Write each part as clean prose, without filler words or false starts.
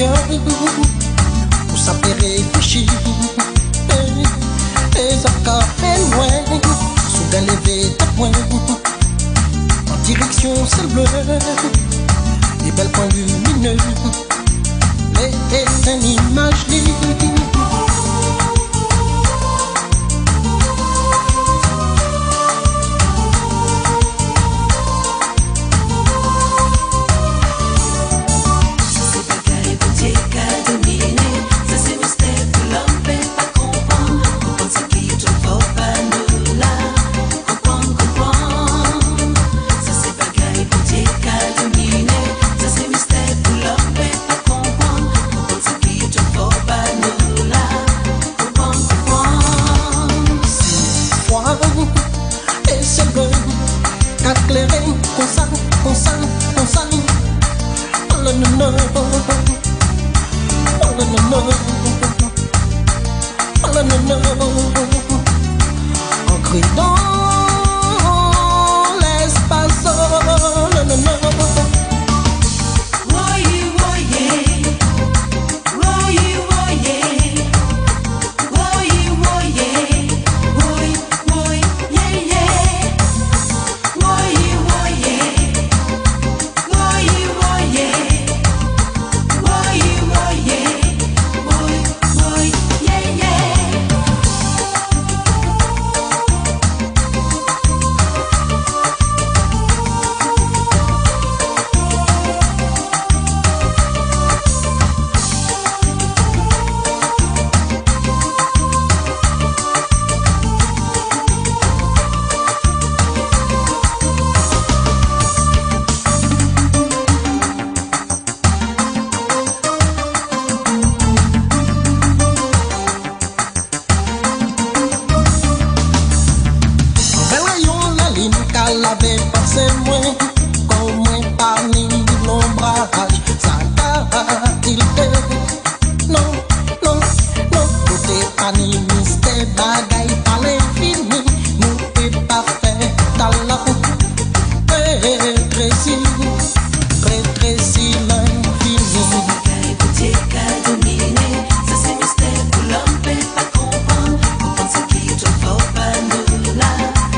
cœur, pour ça fait réfléchir. Et ça fait loin, soudain levé ta pointe, en direction ciel bleu, des belles points lumineux, mais une image libre. Ancré dans l'espace, l'avait passé moins, comme moins parmi l'ombrage, ça a-t-il fait? Non, non, non, côté animiste, bagaille par l'infini, nous fait parfait talent, rétréci l'infini. Bagaille pour Dieu qu'a dominé, ça c'est mystère pour l'homme, peut pas comprendre, comprendre ce qui te faut pas nous là.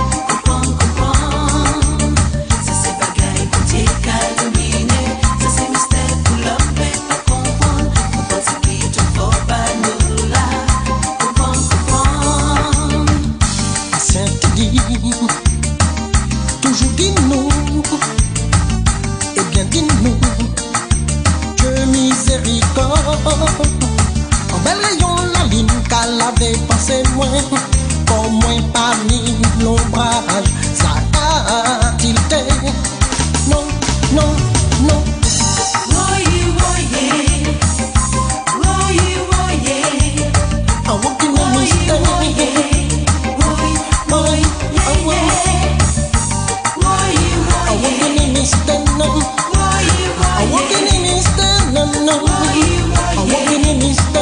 Toujours dis-nous, et bien dis-nous, que miséricorde. En bel rayon la ligne qu'elle avait pensé moins, comme moins parmi l'ombrage, ça a-t-il été? Non, non, non. Voyez, voyez, voyez, voyez, En walking in mystère. I'm walking in this